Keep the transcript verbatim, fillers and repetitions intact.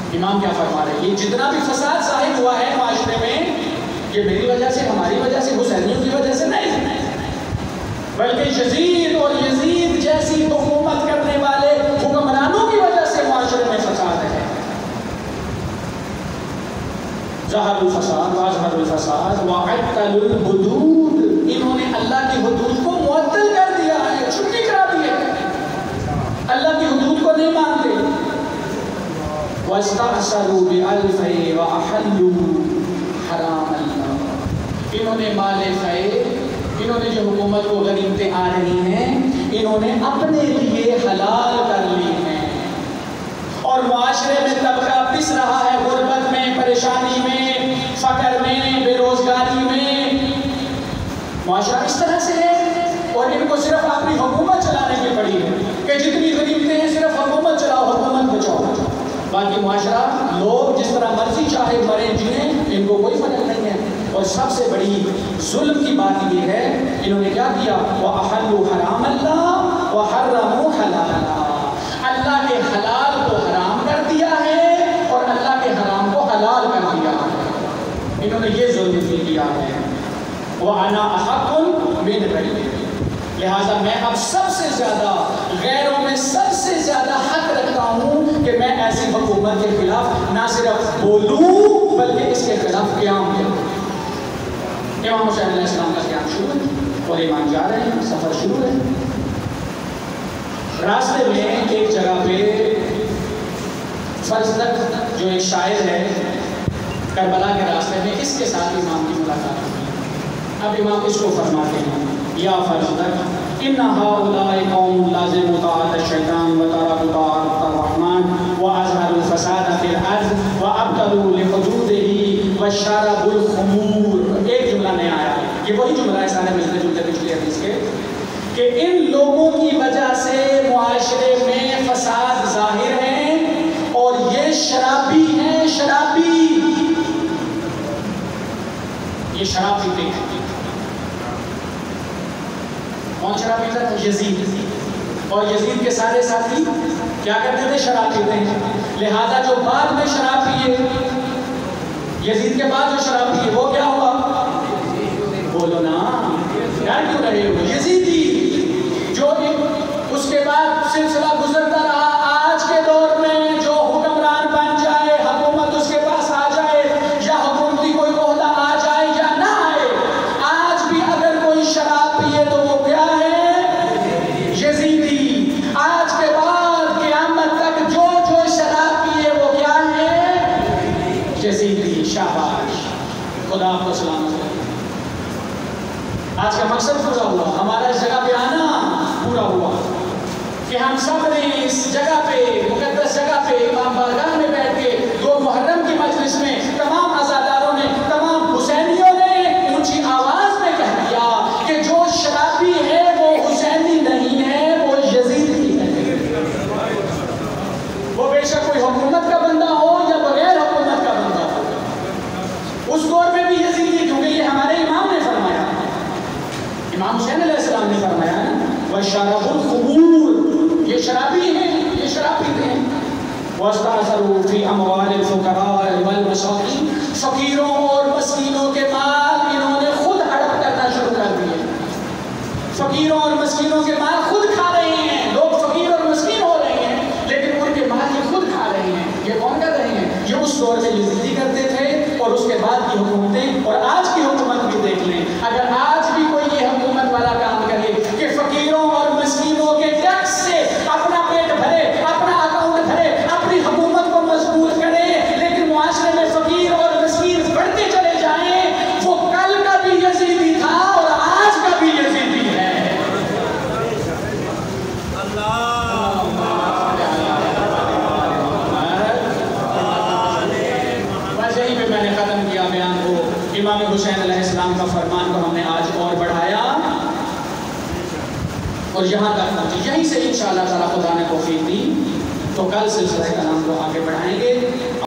امام کیا فرما رہے ہیں؟ یہ جتنا بھی فساد ظاہر ہوا ہے معاشرے میں، یہ میری وجہ سے، ہماری وجہ سے، حسینیوں کی وجہ سے نہیں، بلکہ یزید اور یزید جیسی حکومت کرنے والے حکمرانوں کی وجہ سے معاشرے میں فساد ہے۔ ظہر الفساد واظہر الفساد وعطل الحدود، انہوں نے اللہ کی حدود کو معطل کر دیا ہے، چھٹی کرا دی ہے، اللہ کی حدود کو نہیں مانتے۔ وَاسْتَعْصَرُوا بِأَلْفَيْ وَأَحَلُّوا حَرَامَ اللَّهِ، انہوں نے مال فیء، انہوں نے جو حکومت کو غنیمتیں آ رہی ہیں انہوں نے اپنے لیے حلال کر لی ہیں، اور معاشرے میں طبقہ پس رہا ہے غربت میں، پریشانی میں، فقر میں، بے روزگاری میں، معاشرہ اس طرح سے ہے، اور ان کو صرف اپنی حکومت چلانے کی پڑی ہے کہ جتنی غنیمتیں ہیں صرف حکومت چلاؤ، حکومت بچاؤ، باقی معاشرہ لوگ جس طرح مرضی چاہے مریں جنہیں، ان کو کوئی فرق نہیں ہے۔ اور سب سے بڑی ظلم کی بات یہ ہے انہوں نے کیا کیا؟ وَأَحَلُّوا حَرَامَ اللَّهِ وَحَرَّمُوا حَلَالَهِ، اللہ کے حلال کو حرام کر دیا ہے اور اللہ کے حرام کو حلال کر دیا ہے، انہوں نے یہ ظلم بھی کیا ہے۔ وَأَنَا أَحَقٌ مِّنْ غَيْرِي، لہٰذا میں اب سب سے زیادہ، غیروں میں سب سے زیادہ حق رکھتا ہوں کہ میں ایسی حکومت کے خلاف نہ صرف بولوں بلکہ اس کے خلاف قیام کروں۔ امام حسین علیہ السلام کا قیام شروع ہے اور امام جا رہے ہیں، سفر شروع ہے۔ راستے میں ایک جگہ پہ فضلک جو ایک شاعر ہے کربلا کے راستے میں، اس کے ساتھ امام کی ملاقات ہوئی۔ اب امام اس کو فرماتے ہیں، یا فضلک ان هؤلاء قوم لازم طاعت الشیطان وترکوا طاعت الرحمن واظہروا الفساد فی الارض وابطلوا لحدوده وشربوا الخمور۔ ایک جملہ نہیں آیا، یہ وہی جملہ ہے سارے ملتے جلتے پچھلے حدیث کے، کہ ان لوگوں کی وجہ سے معاشرے میں فساد ظاہر ہے اور یہ شرابی ہیں، شرابی، یہ شراب پیتے ہیں۔ کون شراب پیتا ہے؟ یزید، اور یزید کے سارے ساتھی کیا کرتے تھے؟ شراب پیتے ہیں۔ لہذا جو بعد میں شراب پیے، یزید کے بعد جو شراب پیے وہ کیا ہوا؟ بولو نا، ڈر کیوں رہے ہو؟ یزیدی، جو اس کے بعد سلسلہ گزرتا رہا، آج کے دور میں جو حکمران بن جائے، حکومت اس کے پاس آ جائے، یا حکومتی کوئی عہدہ آ جائے یا نہ آئے، آج بھی اگر کوئی شراب پیے تو وہ کیا ہے؟ یزیدی۔ آج کے بعد قیامت تک جو جو شراب پیے وہ کیا ہے؟ یزیدی۔ شاباش، خدا آپ کو سلامت کرے۔ آج کا مقصد پورا ہوا، ہمارا اس جگہ پہ آنا پورا ہوا کہ ہم سب نے اس جگہ پہ، مقدس جگہ پہ، امام بارگاہ میں بیٹھ کے دو محرم کی مجلس میں تمام عزاداروں نے، تمام حسینیوں نے اونچی آواز میں کہہ دیا کہ جو شرابی ہے وہ حسینی نہیں ہے، وہ یزیدی ہے۔ وہ بے شک کوئی حکومت کا بندہ ہو یا بغیر حکومت کا بندہ ہو، اس دور میں بھی یزیدی، کیونکہ یہ ہمارے امام نے فرمایا، امام حسین علیہ السلام نے فرمایا نا، وَشَرَبُوا الْخُمُورِ، یہ شرابی ہیں، یہ شراب پیتے ہیں۔ وَاسْتَعْصَرُوا فِي أَمْوَالِ الْفُقَرَاءِ وَالْمَسَاكِينِ، فقیروں اور مسکینوں کے مال انہوں نے خود ہڑپ کرنا شروع کر دیے، فقیروں اور مسکینوں کے مال خود کھا رہے ہیں، لوگ فقیر اور مسکین ہو رہے ہیں لیکن ان کے مال یہ خود کھا رہے ہیں۔ یہ کون کر رہے ہیں؟ یہ اس دور میں یزیدی کرتے تھے اور اس کے بعد کی حکومتیں، اور آج کی حکومت بھی دیکھ لیں، اگر آج بھی کوئی یہ حکومت والا کام کرے کہ فقیروں اور مسکینوں کے ٹیکس سے اپنا پیٹ بھرے، اپنا اکاؤنٹ بھرے، اپنی حکومت کو مضبوط کرے، لیکن معاشرے میں فقیر اور مسکین بڑھتے چلے جائیں، وہ کل کا بھی یزیدی تھا اور آج کا بھی یزیدی ہے۔ بس یہی پہ میں نے ختم کیا بیان کو، امام حسین علیہ السلام کا فرمان کو ہم نے آج اور بڑھایا اور یہاں تک پہنچے، یہیں سے انشاءاللہ تعالیٰ خدا نے توفیق دی تو کل سلسلہ کلام کو آگے بڑھائیں گے۔